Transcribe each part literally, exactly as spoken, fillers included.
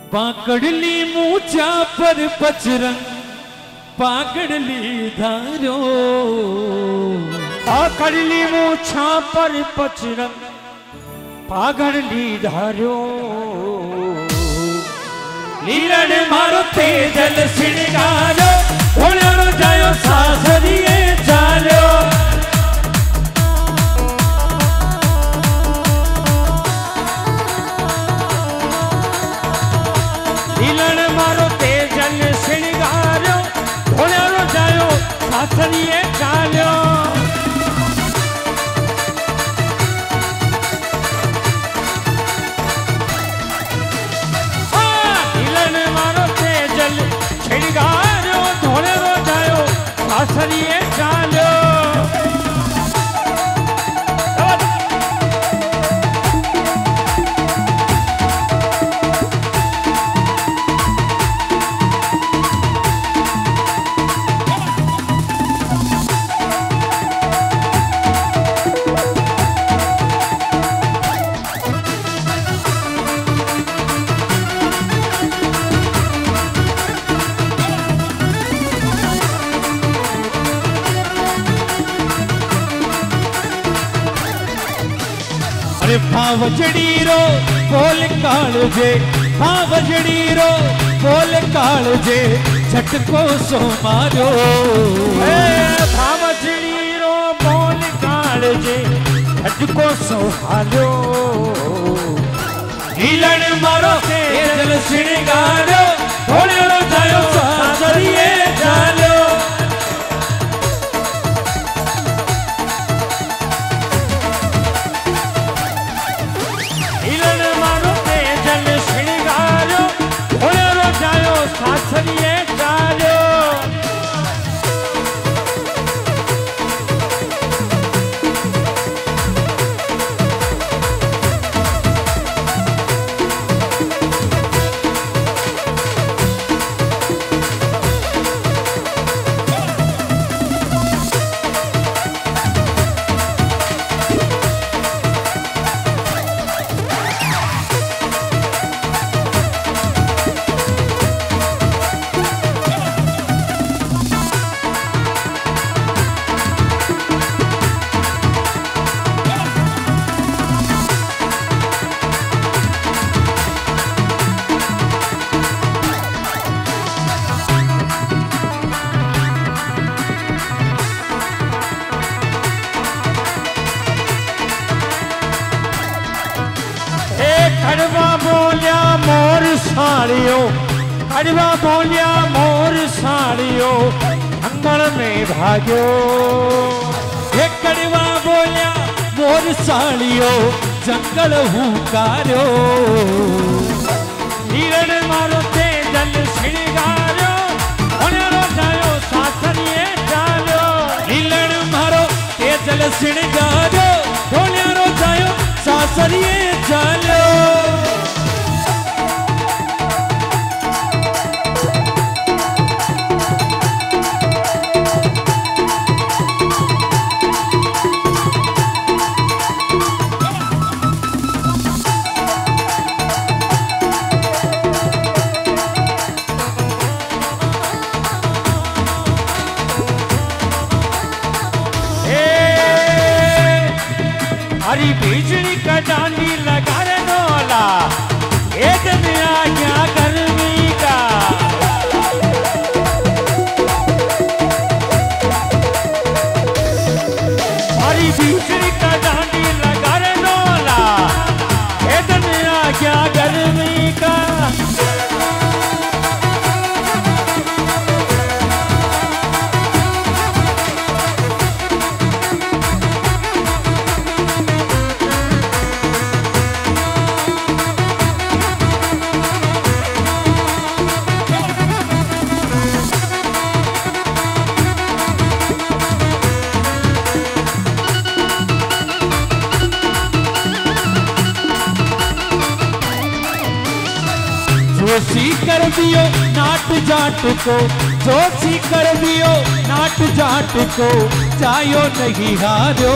पाकड़ली मूछा पर पचरंग पाकड़ली धारो पाकड़ली मूछा पर पचरंग पागड़ली धारो लीरण मारो तेजल श्रृंगारो भोलो जायो सासरिए चालो लीरण मारो तेजल श्रृंगारो भोलो जायो सासरिए चालो छिड़गारो धोले रो जायो सासरिए चालो भावजड़ी रो बोल कालजे भावजड़ी रो बोल कालजे झटको सो मारो भावजड़ी रो बोल कालजे झटको सो मारो लीलन मारो तेजल श्रृंगारो भोलो जायो सासरिए चालो सासरिए चालो कड़वा बोलिया मोर साड़ियो कड़वा बोलिया मोर साड़ियो अंगण में भाग्यो ये कड़वा बोलिया मोर साड़ियो जंगल हुकारो लीरण मारो तेजल श्रृंगारो भोलो जायो सासरिए चालो लीलन मारो तेजल श्रृंगारो भोलो जायो सासरिए चालो हरी बिजली का डांडी लगा रे नौला एक मेरा क्या गर्मी का हरी बिजली का डांडी लगा रे नौला एक मेरा क्या गर्मी का जोशी कर दियो नाट जाट को जोशी कर दियो नाट जाट को जायो नहीं हारो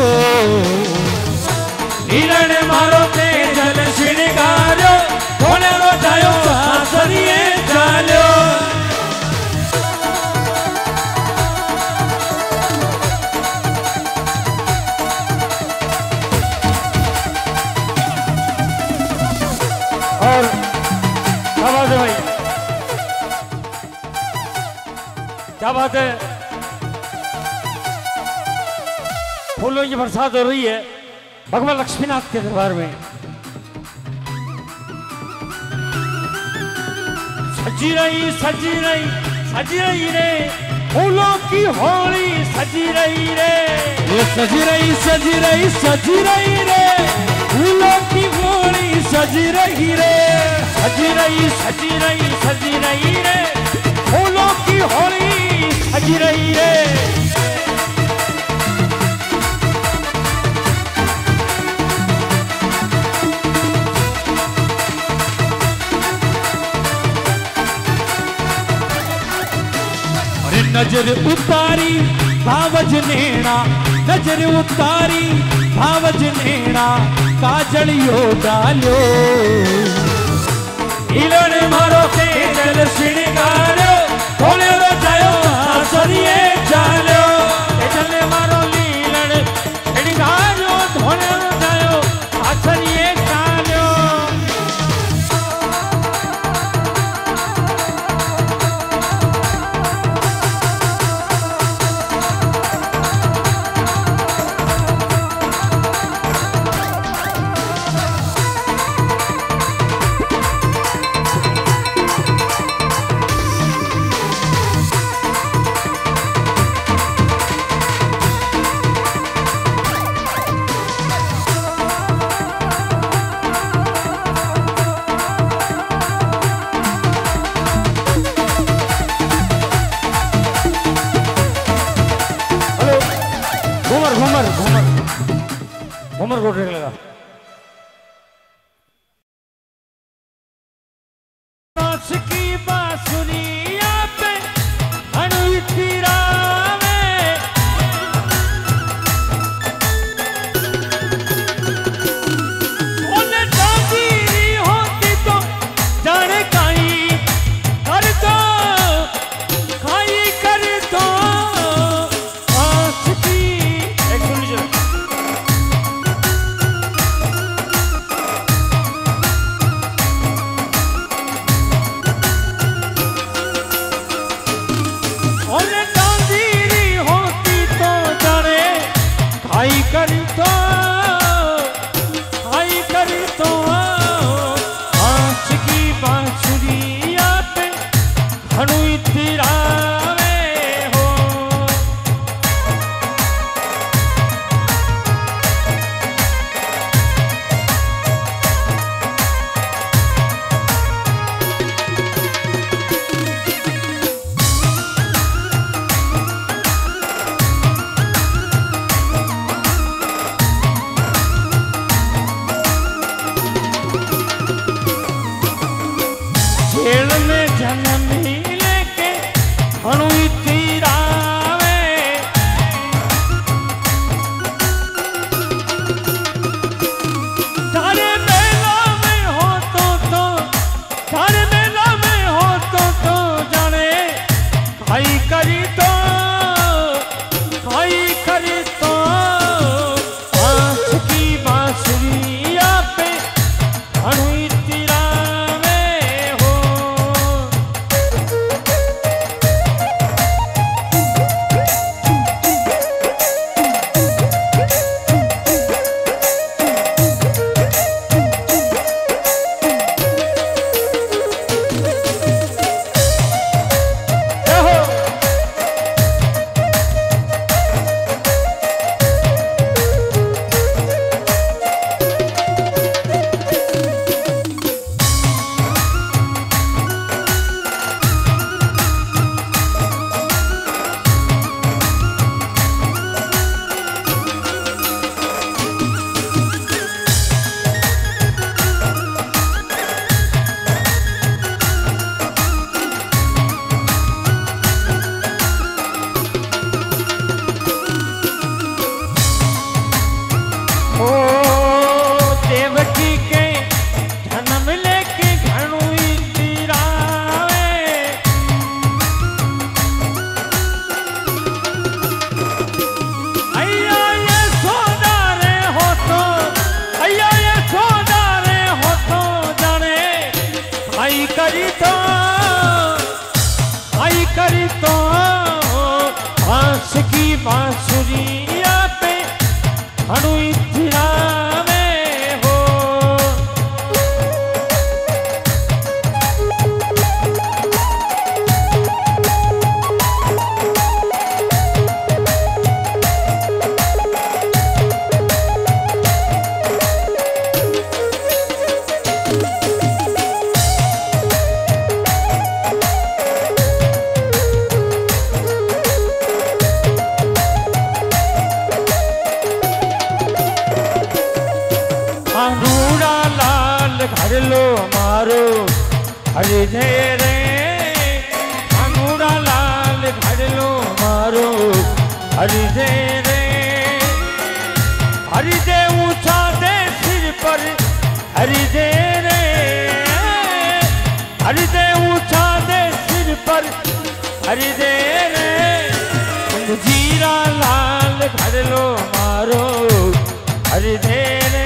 लीलन मारो तेजल श्रृंगारो भोलो जायो सासरिए क्या बात है। फूलों की बरसात हो रही है भगवान लक्ष्मीनाथ के दरबार में। सजी रही सजी रही सजी रही रे फूलों की होली सजी रही रे। ये सजी रही सजी रही सजी रही रे फूलों की होली सजी रही रे। सजी रही सजी रही सजी रही रे फूलों की होली सजी रही रे। नजर उतारी भावज नेणा नजर उतारी भावज नेणा काजलियो डालो इलन मारो के जल श्रृंगारो थोड़े बजायो सरिये चालो जल मारो लीलन श्रृंगारो थोड़े बजायो सरिये चालो। घूमर घूमर घूमर घूमर घोटने लगा। की बांसुरिया पे अणुतीरा में ओने जागीरी होती तो जाने काई कर दो खाई कर दो आँख की। एक सुन लीजिए करी तो आई करी तो आँच की बांसुरिया पे हनुई तिरावे हो। जेल में जन्म ही लेके हनुई तिरावे तारे मेला में हो तो तो तारे मेला में हो तो तो जाने खाई करी तो खाई करी तो आँख की बांसुरिया पे हनुई तिरावे हो। आई करी तो आई करी तो बांस की बांसुरिया पे हणु इतना में हो घर लो मारो हरि रे रे अनुरा लाल घर लो मारो हरि रे रे हरि दे ऊंचा दे सिर पर हरि दे रे हरि दे ऊंचा दे सिर पर हरि दे रे जीरा लाल घर लो मारो हरि दे रे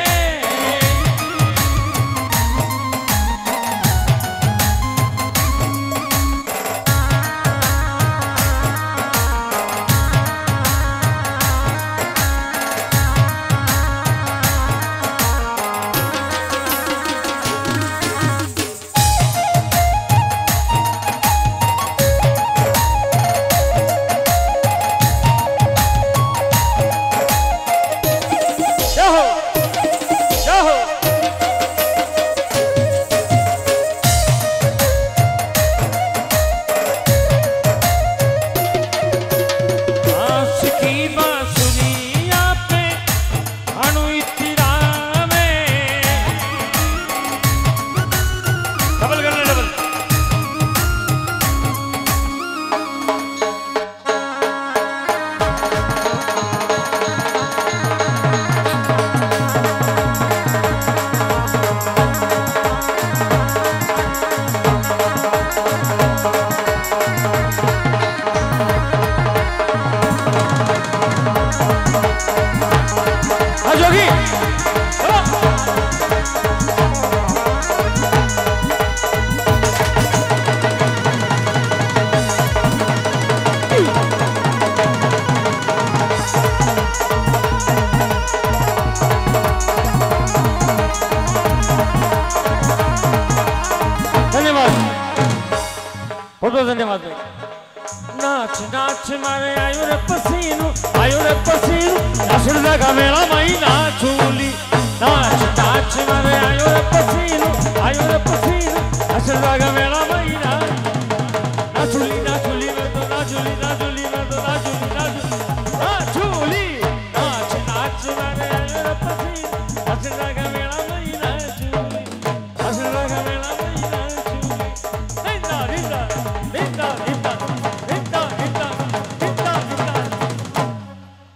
धन्यवाद नाच नाच मारे आयो रे पसीनो आयो रे पसीनो नाचदा का मेला मई नाचूली नाच नाच मारे आयो रे पसीनो आयो रे पसीनो नाचदा का मेला